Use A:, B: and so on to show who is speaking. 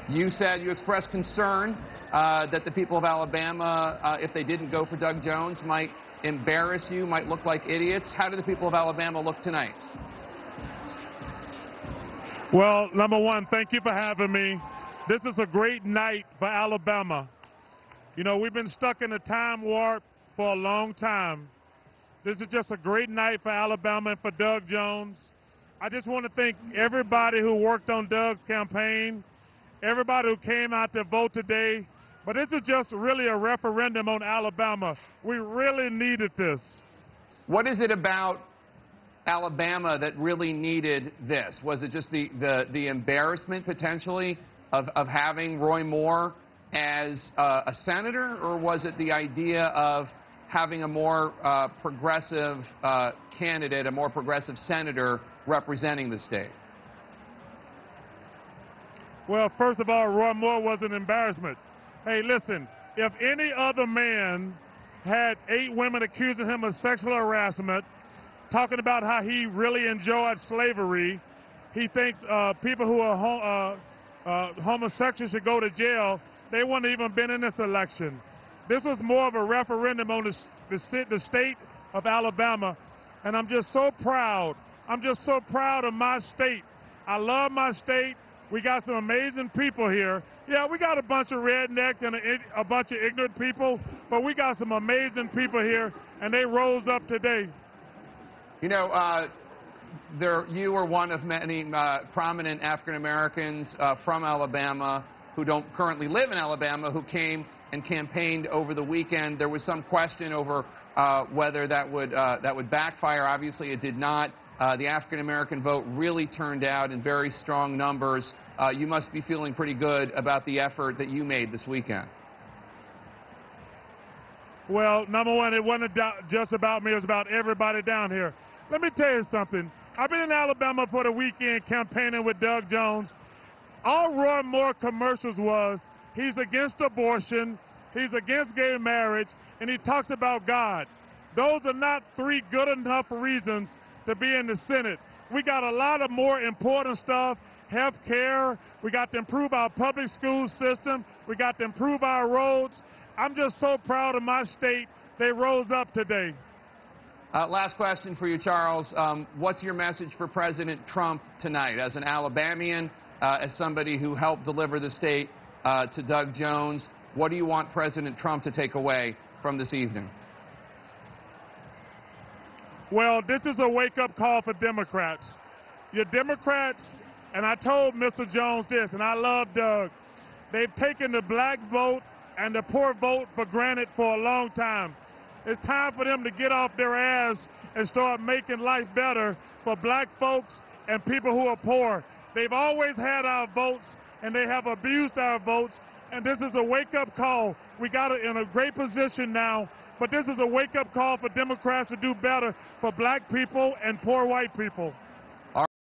A: You said you expressed concern that the people of Alabama, if they didn't go for Doug Jones, might embarrass you, might look like idiots. How do the people of Alabama look tonight?
B: Well, number one, thank you for having me. This is a great night for Alabama. You know, we've been stuck in a time warp for a long time. This is just a great night for Alabama and for Doug Jones. I just want to thank everybody who worked on Doug's campaign, everybody who came out to vote today. But this is just really a referendum on Alabama. We really needed this.
A: What is it about Alabama that really needed this? Was it just the embarrassment, potentially, of having Roy Moore as a senator, or was it the idea of having a more progressive candidate, a more progressive senator representing the state?
B: Well, first of all, Roy Moore was an embarrassment. Hey, listen, if any other man had 8 women accusing him of sexual harassment, talking about how he really enjoyed slavery, he thinks people who are homosexuals should go to jail, they wouldn't even been in this election. This was more of a referendum on the state of Alabama, and I'm just so proud. I'm just so proud of my state. I love my state. We got some amazing people here. Yeah, we got a bunch of rednecks and a bunch of ignorant people, but we got some amazing people here, and they rose up today.
A: You know, you were one of many prominent African Americans from Alabama who don't currently live in Alabama who came and campaigned over the weekend. There was some question over whether that would backfire. Obviously, it did not. The African American vote really turned out in very strong numbers. You must be feeling pretty good about the effort that you made this weekend.
B: Well, number one, it wasn't just about me. It was about everybody down here. Let me tell you something. I've been in Alabama for the weekend campaigning with Doug Jones. All Roy Moore commercials was he's against abortion, he's against gay marriage, and he talks about God. Those are not 3 good enough reasons to be in the Senate. We got a lot of more important stuff, health care. We got to improve our public school system. We got to improve our roads. I'm just so proud of my state. They rose up today.
A: Last question for you, Charles. What's your message for President Trump tonight? As an Alabamian, as somebody who helped deliver the state to Doug Jones, what do you want President Trump to take away from this evening?
B: Well, this is a wake-up call for Democrats. Your Democrats, and I told Mr. Jones this, and I love Doug, they've taken the black vote and the poor vote for granted for a long time. It's time for them to get off their ass and start making life better for black folks and people who are poor. They've always had our votes, and they have abused our votes, and this is a wake-up call. We got it in a great position now, but this is a wake-up call for Democrats to do better for black people and poor white people.